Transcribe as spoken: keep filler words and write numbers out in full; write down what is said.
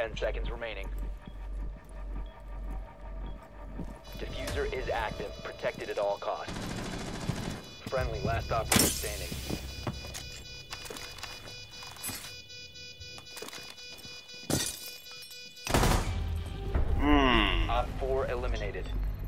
Ten seconds remaining. Diffuser is active, protected at all costs. Friendly, last operator standing. Hmm. Op four eliminated.